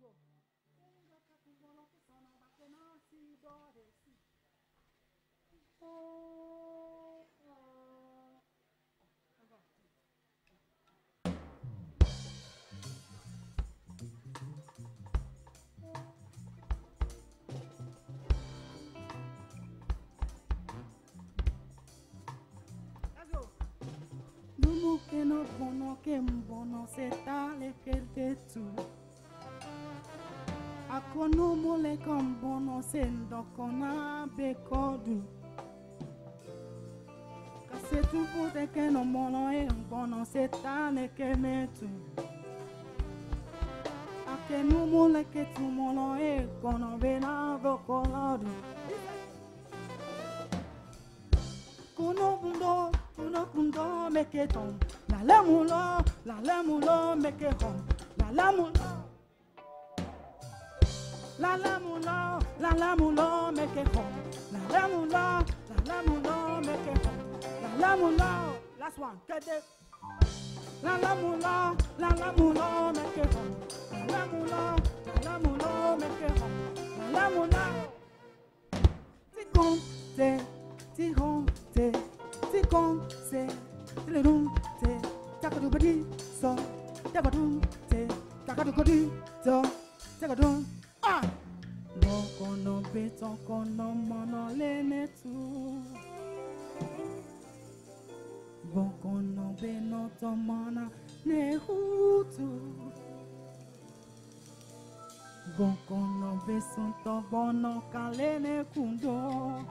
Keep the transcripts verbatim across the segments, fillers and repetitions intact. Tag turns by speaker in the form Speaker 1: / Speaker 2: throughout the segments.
Speaker 1: Numu que no bono que mbono se tale que te tu. Akono mole com bono se ndokona bekodu. Kase tu pote que no mono e mbono se tale que me tu. Ake no mole que tu mono e kono vena bekoladu. Kono bundo. Kuno kundo make it home. La la mulo, la la mulo make it home. La la mulo, la la mulo, la la mulo make it home. La la mulo, la la mulo make it home. La la mulo, last one, get it. La la mulo, la la mulo make it home. La la mulo, la la mulo make it home. La la mulo, ti con te, ti con te. Con se le rum te takadu badi so takadu te takadu kodi so takadu ah boko no beton kono mono le netu boko no be no tomana ne hutu boko no be son to bono kalene kundo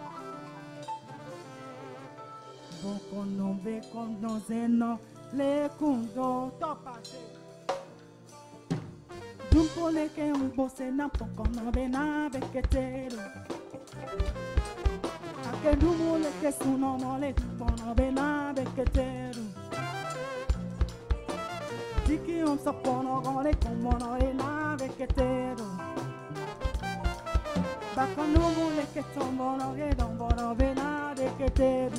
Speaker 1: Boko no be con no zeno le kundo topase. Jumpo le que un bose na poco no be na be que tero. A que dumo le que su no no le no be na be que tero. Diki un sopono con le como no be na be que tero. Bako no le que tombo no que dombo no be na be que tero.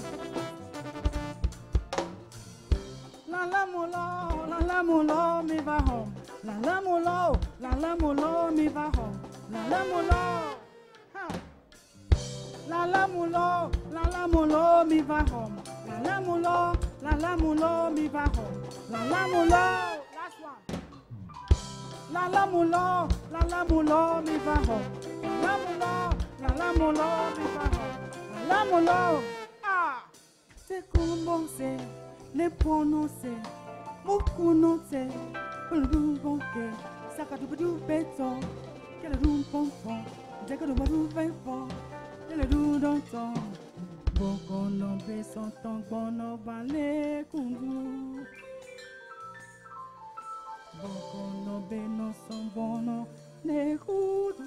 Speaker 1: La la mulo, la la mulo, mi va home. La la mulo, la la mulo, mi va home. La la mulo, ha. La la mulo, la la mulo, mi va home. La la mulo, la la mulo, mi va home. La la mulo, last one. La la mulo, la la mulo, mi va home. La la mulo, la la mulo, mi va home. La la mulo, ah. C'est comment c'est. Les prononcer, beaucoup non c'est, le doux bonquet, ça qu'a du doux béton, qu'elle doux pompon, j'ai que le doux béton, et le doux d'antan, beaucoup non besson ton bon balai kundu, beaucoup non bénon son bon les coudes.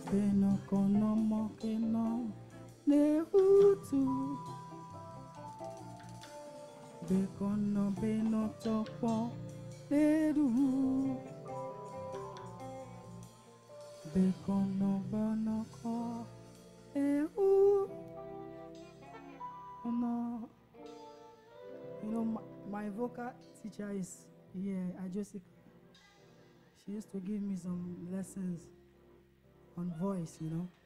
Speaker 1: Beno kono mokeno ne hutu. Bekono beno topo neru. Bekono bono ko ehu. Oh no. You know, my, my vocal teacher is here, Ajosika. She used to give me some lessons on voice, you know.